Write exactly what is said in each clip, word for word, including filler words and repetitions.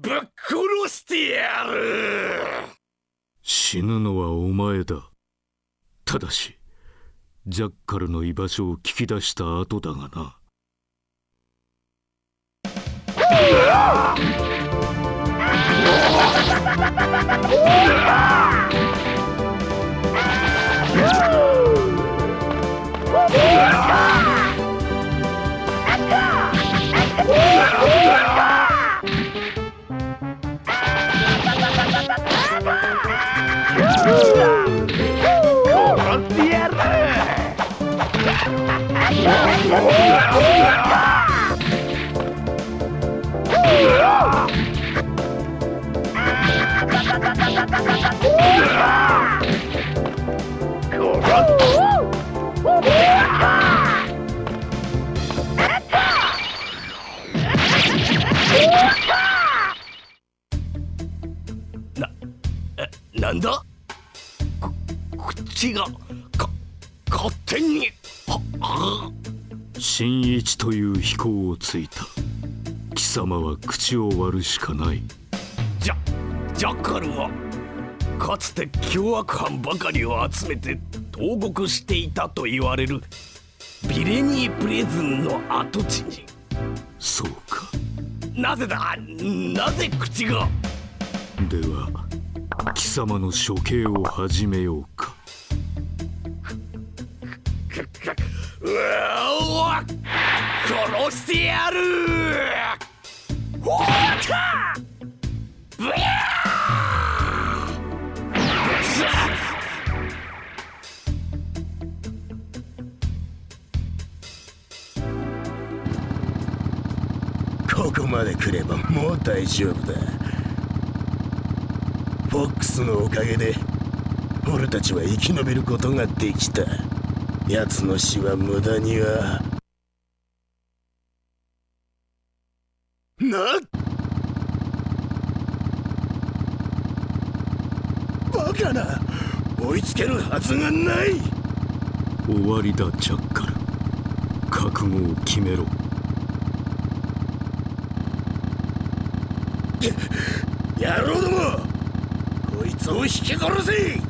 ぶっ殺してやる。 死ぬのはお前だ。ただしジャッカルの居場所を聞き出した後だがな。 な、え、なんだ？こ、口が、か、勝手に、は、は。 新一という飛行をついた。貴様は口を割るしかない。 ジャ、ジャッカルはかつて凶悪犯ばかりを集めて投獄していたと言われるビレニープレズンの跡地に。 そうか。 なぜだ、なぜ口が。 では貴様の処刑を始めようか。 うわ、殺してやる。ほーたブヤー。ここまで来ればもう大丈夫だ。フォックスのおかげで俺たちは生き延びることができた。奴の死は無駄にはな。バカな、追いつけるはずがない。 終わりだジャッカル。覚悟を決めろ。 野郎ども、こいつを引き殺せ。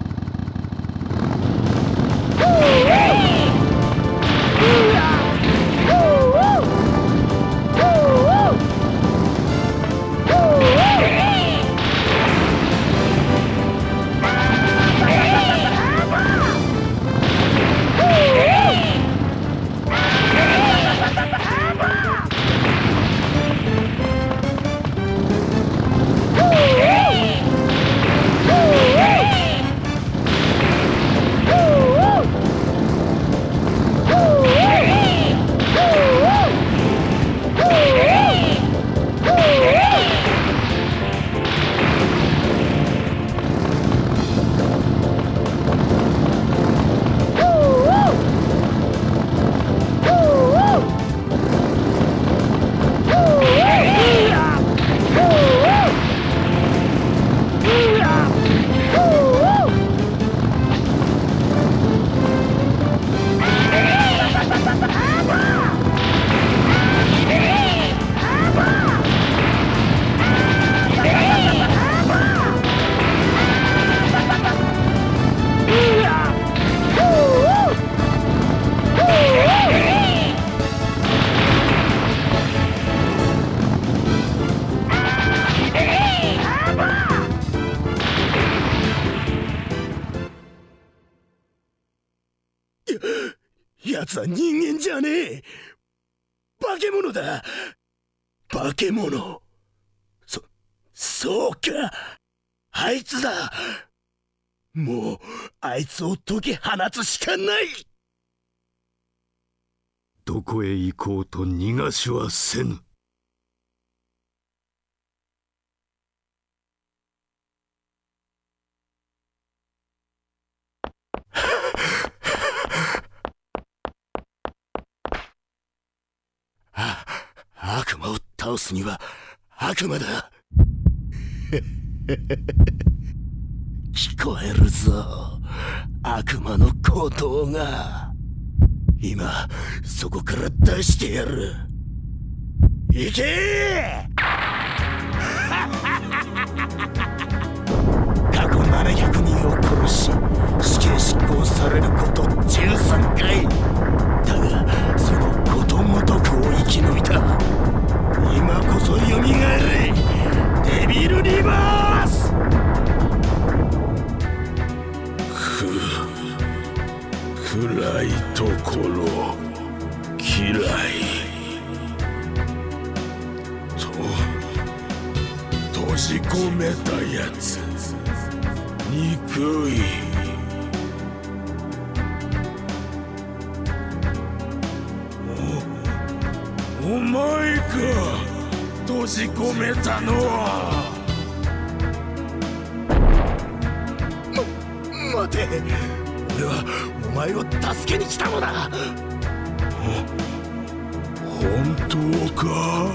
奴は人間じゃねえ。化け物だ。化け物。そ、そうか。あいつだ。もうあいつを解き放つしかない。 どこへ行こうと逃がしはせぬ。 悪魔を倒すには悪魔だ。聞こえるぞ、悪魔の鼓動が。今そこから出してやる。行けー。 過去ななひゃくにんを殺し死刑執行されることじゅうさんかい。だがそのことごとくを生き延びた。今こそよみがえれデビルリバース。 く暗いところ嫌いと閉じ込めたやつ憎い。お、お前か閉じ込めたのは。 ま、待て、俺はお前を助けに来たのだ。 本当か。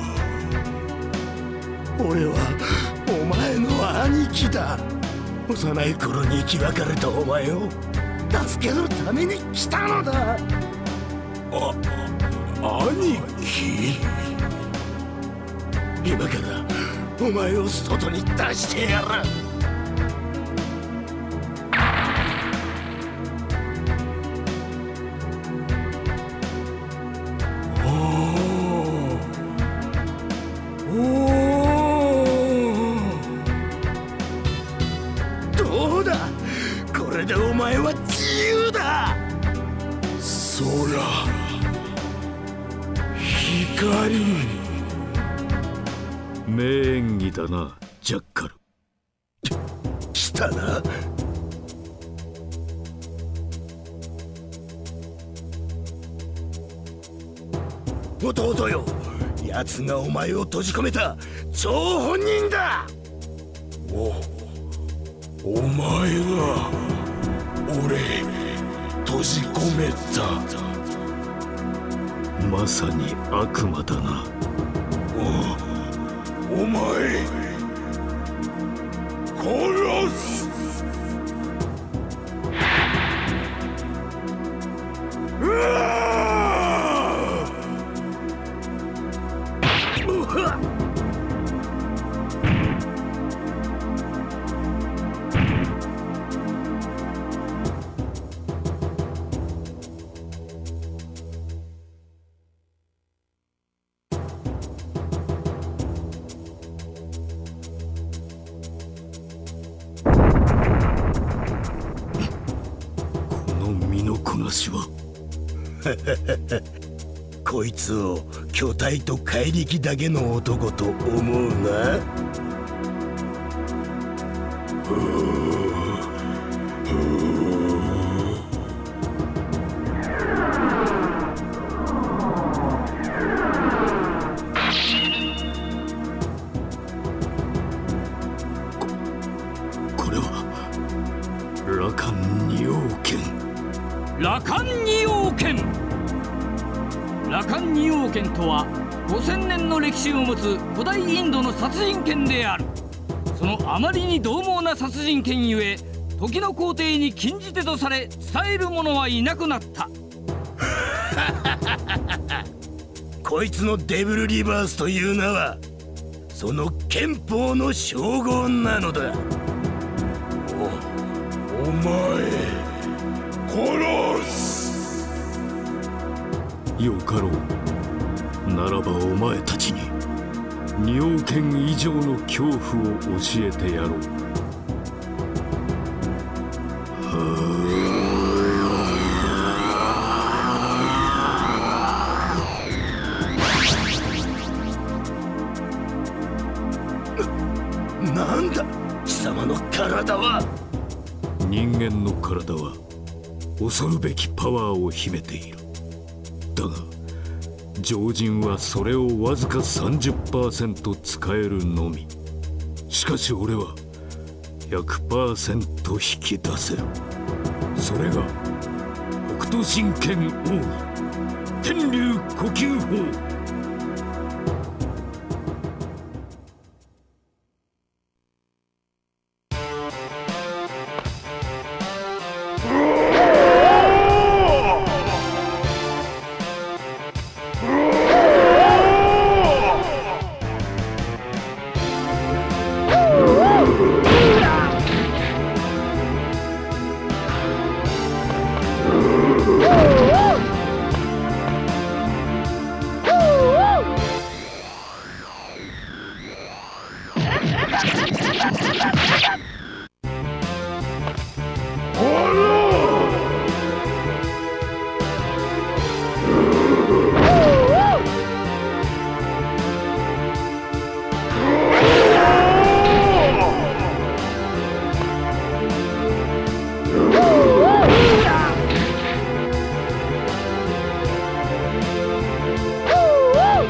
俺はお前の兄貴だ。幼い頃に生き別れたお前を助けるために来たのだ。 あ、兄貴。 今からお前を外に出してやる。どうだ、これでお前は自由だ。 空、光。 名演技だな、ジャッカル。 来たな。弟よ、奴がお前を閉じ込めた張本人だ。 お、お前が俺閉じ込めた。 まさに悪魔だな。 お、お前殺す。うわ！ こいつを巨体と怪力だけの男と思うな。 こ、これは羅漢二王剣。 羅漢二王剣。羅漢二王剣とはごせんねんの歴史を持つ古代インドの殺人剣である。そのあまりに獰猛な殺人剣ゆえ、時の皇帝に禁じ手とされ伝える者はいなくなった。 こいつのデブルリバースという名はその憲法の称号なのだ。 お、お前殺す。 よかろう。ならばお前たちに二王剣以上の恐怖を教えてやろう。 な、なんだ貴様の体は。 人間の体は恐るべきパワーを秘めている。だが常人はそれをわずか さんじゅっパーセント 使えるのみ。しかし俺は ひゃくパーセント 引き出せる。それが北斗神拳奥義天竜呼吸法。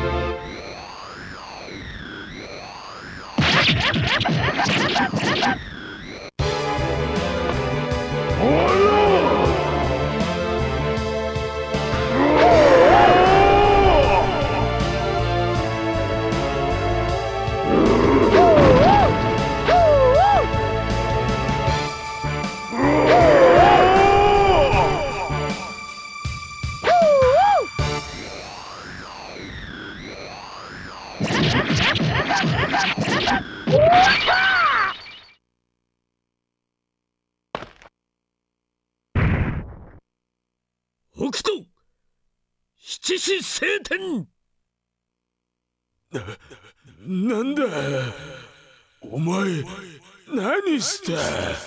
北斗七子聖天。 な、なんだお前、何した？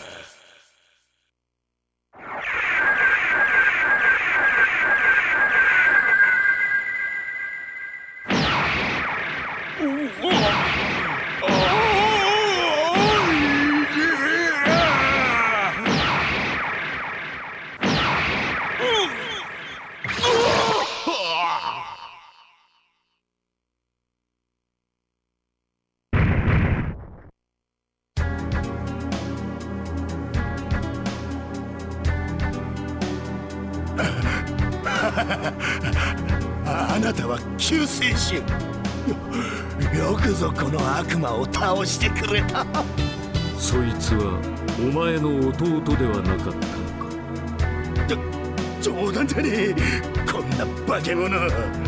あなたは救世主。よ、よくぞこの悪魔を倒してくれた。 そいつはお前の弟ではなかったのか。 じょ冗談じゃねえ、こんな化け物。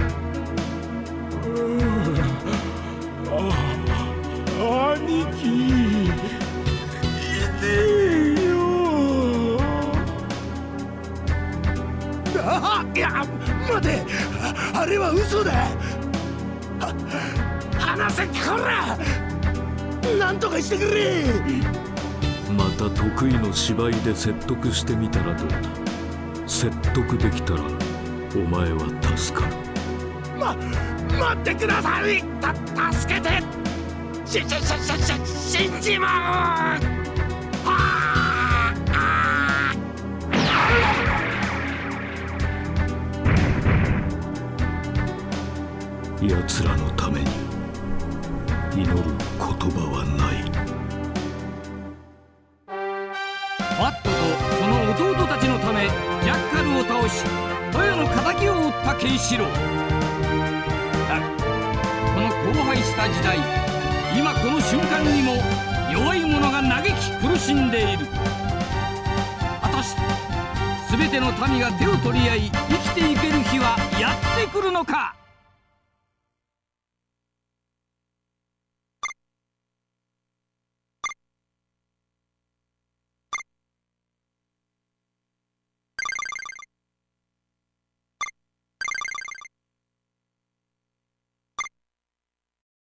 あ、兄貴、いねえよ。 あ、いや、待て、あ、あれは嘘だ。は、話せ、こら。なんとかしてくれ。 また得意の芝居で説得してみたらどうだ。説得できたらお前は助かる。 ま、待ってください。た、助けて。し、し、し、し、し、死んじまう。あーあー。奴らのために祈る言葉はない。 バットとその弟たちのためジャッカルを倒し豊の敵を討ったケンシロウだが、この荒廃した時代、今この瞬間にも弱い者が嘆き苦しんでいる。果たして全ての民が手を取り合い生きていける日はやってくるのか。